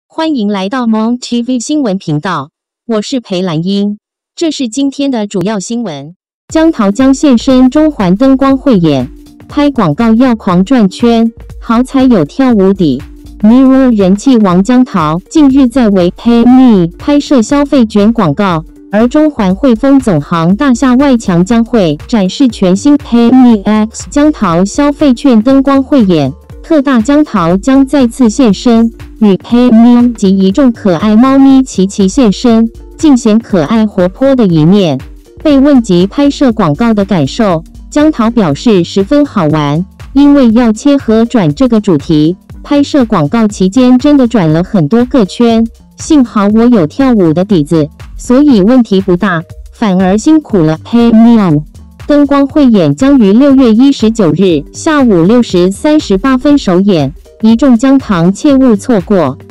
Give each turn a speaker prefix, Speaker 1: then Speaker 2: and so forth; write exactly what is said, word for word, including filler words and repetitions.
Speaker 1: 欢迎来到 Mon T V 新闻频道，我是裴兰英。这是今天的主要新闻：姜桃将现身中环灯光汇演，拍广告要狂转圈，好彩有跳舞底。Mirror 人气王姜桃近日在为 Pay Me 拍摄消费卷广告，而中环汇丰总行大厦外墙将会展示全新 Pay Me X 姜桃消费券灯光汇演。特大姜桃将再次现身，与 Pay Me 及一众可爱猫咪齐齐现身，尽显可爱活泼的一面。被问及拍摄广告的感受，姜桃表示十分好玩，因为要切合转这个主题，拍摄广告期间真的转了很多个圈，幸好我有跳舞的底子，所以问题不大，反而辛苦了 Pay Me。灯光汇演将于六月十九日下午六时三十八分首演，一众姜糖切勿错过。